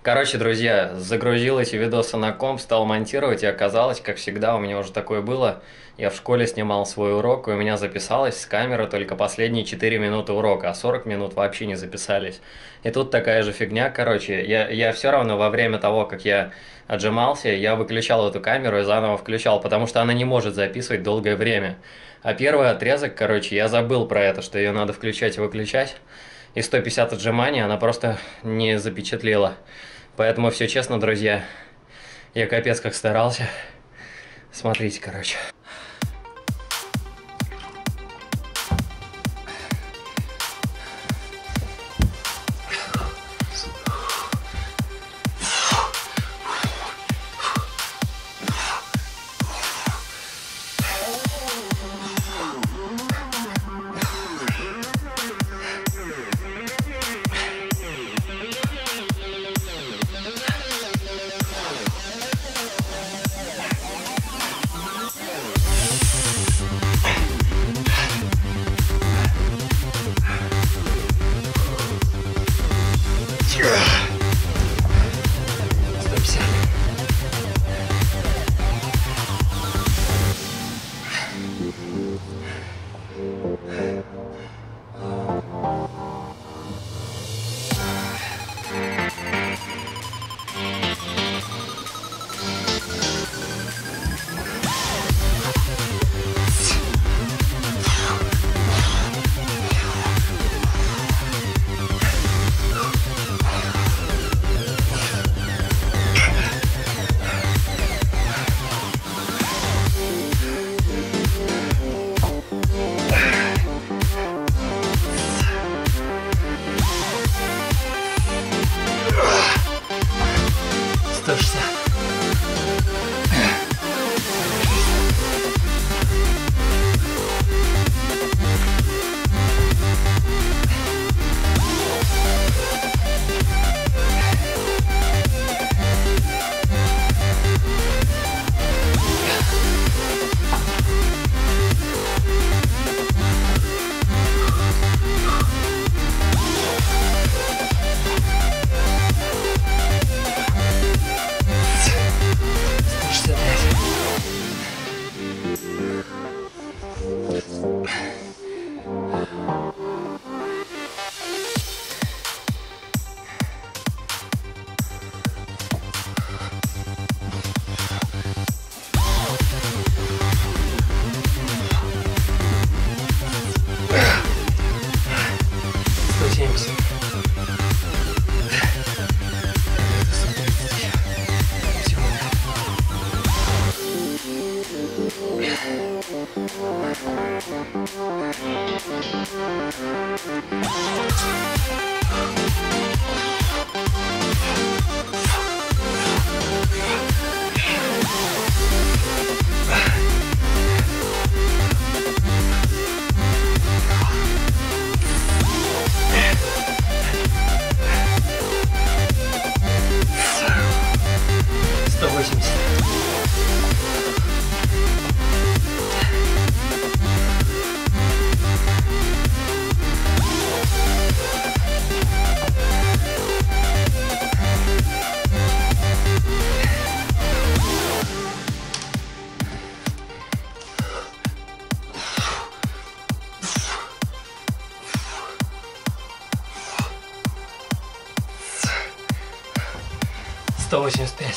Короче, друзья, загрузил эти видосы на комп, стал монтировать, и оказалось, как всегда, у меня уже такое было. Я в школе снимал свой урок, и у меня записалось с камеры только последние 4 минуты урока, а 40 минут вообще не записались. И тут такая же фигня, короче, я все равно во время того, как я отжимался, я выключал эту камеру и заново включал, потому что она не может записывать долгое время. А первый отрезок, короче, я забыл про это, что ее надо включать и выключать. И 150 отжиманий она просто не запечатлела. Поэтому все честно, друзья, я капец как старался. Смотрите, короче. Сто 185.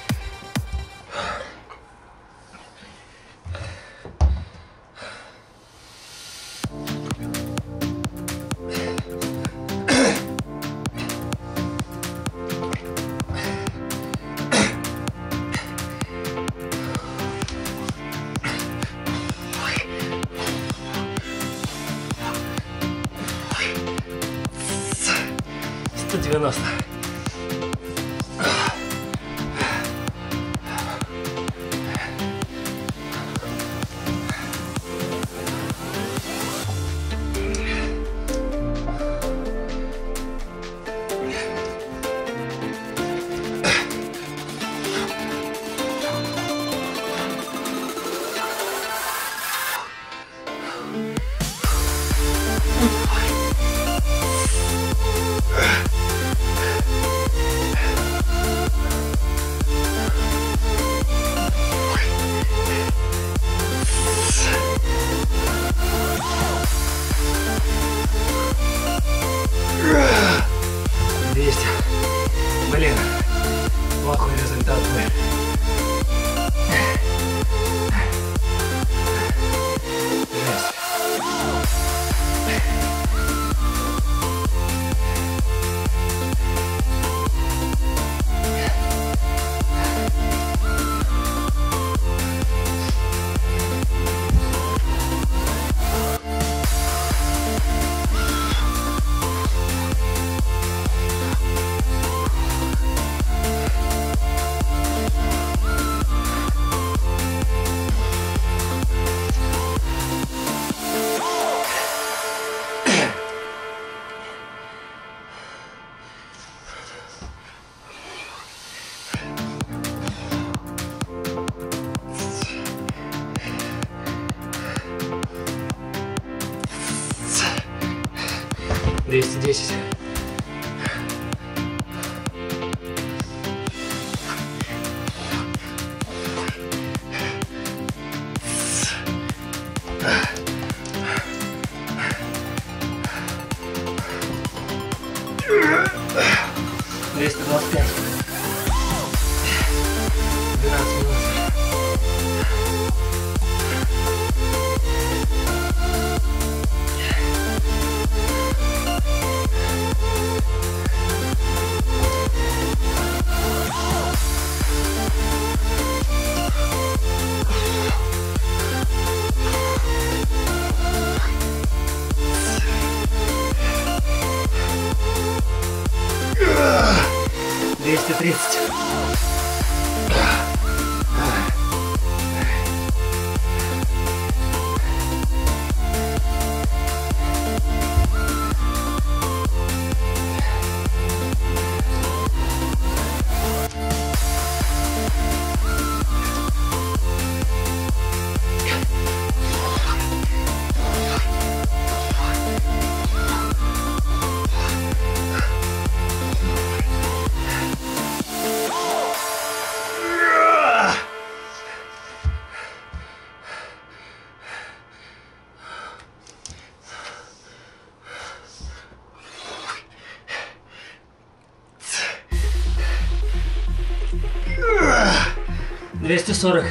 Сто 90. 210. $240.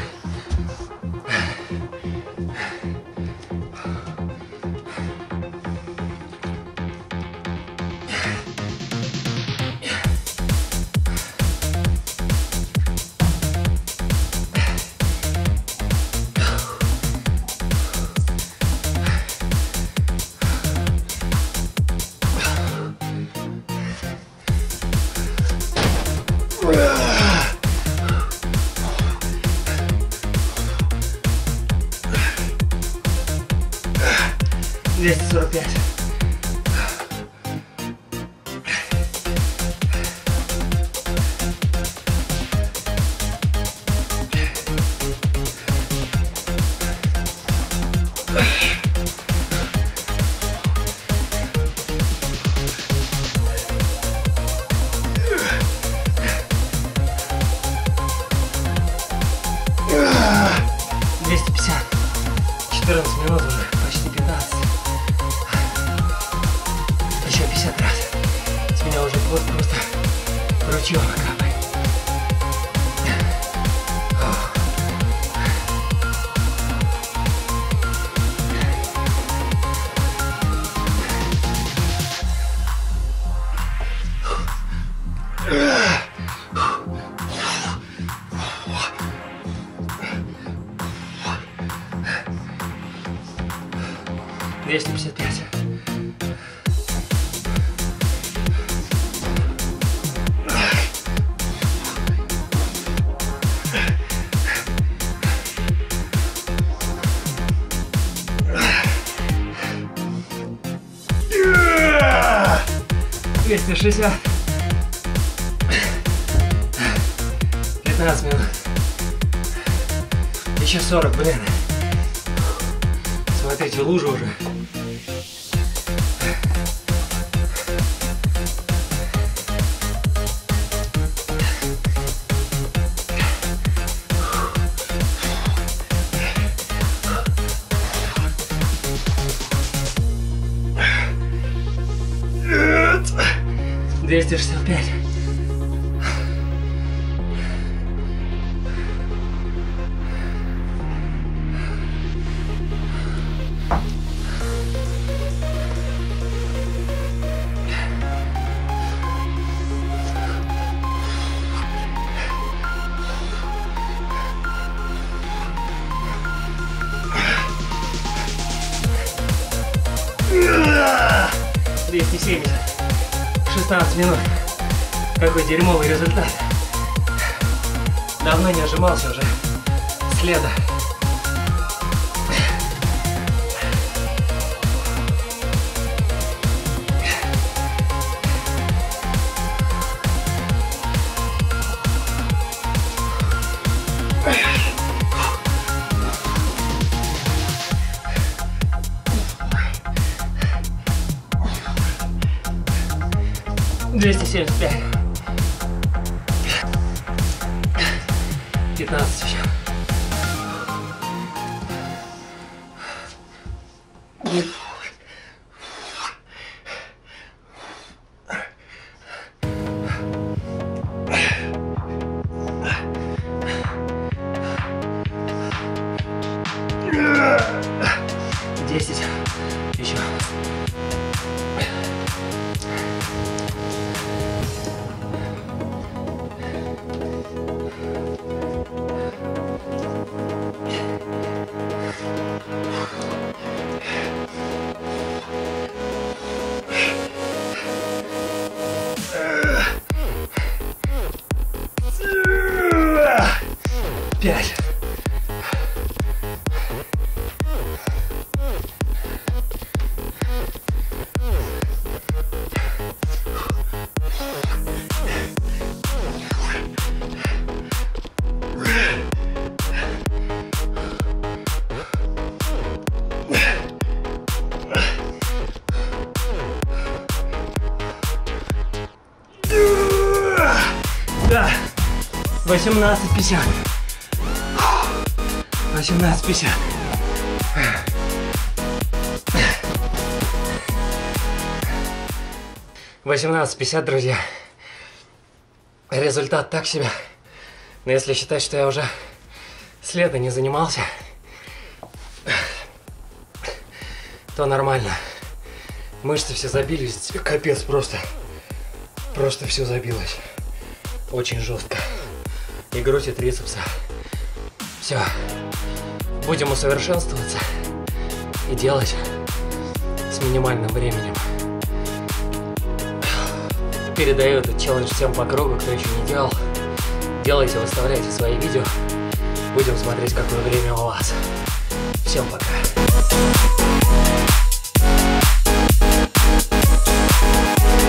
$260. 15 минут. Еще 40, блин. Смотрите, лужа уже. $265. $270. 16 минут. Какой дерьмовый результат. Давно не отжимался уже. Следа. 275. 15 еще. Еще. Пять. Да, 18:50. 18:50. $18:50, друзья. Результат так себе. Но если считать, что я уже с лета не занимался, то нормально. Мышцы все забились, капец просто. Просто все забилось. Очень жестко. И грудь, и трицепсы. Все. Будем усовершенствоваться и делать с минимальным временем. Передаю этот челлендж всем по кругу, кто еще не делал. Делайте, выставляйте свои видео. Будем смотреть, какое время у вас. Всем пока.